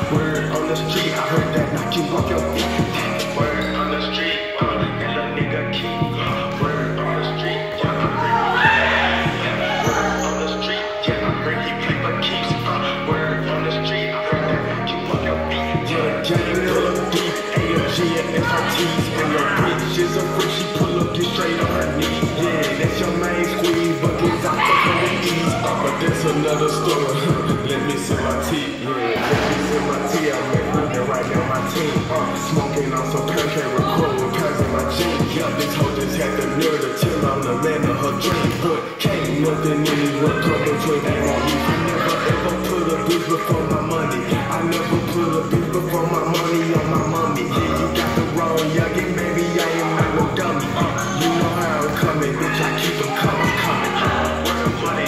Word on the street, I heard that knock you off your feet. Word on the street, and a nigga keep. Word on the street, yeah, I heard. Word on the street, yeah, I heard he play for keeps. Word on the street, I heard that knock you off your feet. Yeah, Johnny pull up deep, AMG and SRTs, and your bitch is a freak, she pull up, get straight on her knees. Yeah, that's your main squeeze, but it's out for the ease. But that's another story. Let me see my teeth, yeah. Let me see my teeth. I'm living right now, my team. Smoking on some pancake recording, passing my jeans. Yeah, this hoe just had the nerve to chill on the land of her dream. But can't nothing in this world come between them and me. I never ever put a bitch before my money. I never put a bitch before my money on my mommy. Yeah, you got the wrong youngin', baby. I am not no dummy. You know how I'm coming, bitch. I keep them coming, coming. Where the money?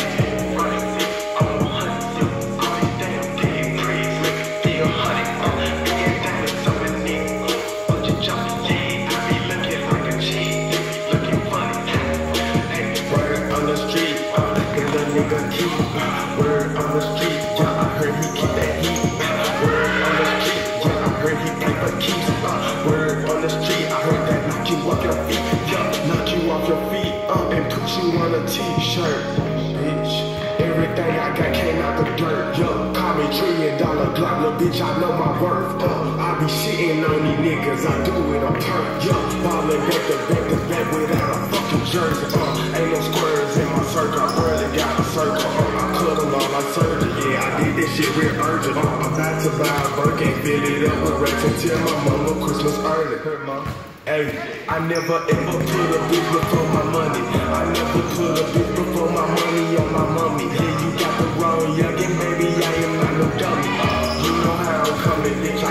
Word on the street, yeah, I heard he keep that heat. Word on the street, yeah, I heard he play for keeps. Word on the street, I heard that knock you off your feet, yeah, knock you off your feet, and put you on a t-shirt, bitch. Everything I got came out the dirt, yo. Call me $1 trillion Glock, little bitch, I know my worth. I be shitting on these niggas, I do it on turf, yo. Ballin' back to back to back without a fucking jersey, ain't no squares in my circle, I barely got a circle, I cut them all like surgery, yeah, I did this shit real urgent, I'm about to buy a Birkin, fill it up with racks and tell my mama Christmas early. Hey, I never ever put a bitch before my money. I never put a bitch before my money on my mommy. Yeah, you got the wrong youngin', baby, I am not no dummy. You know how I'm coming, bitch.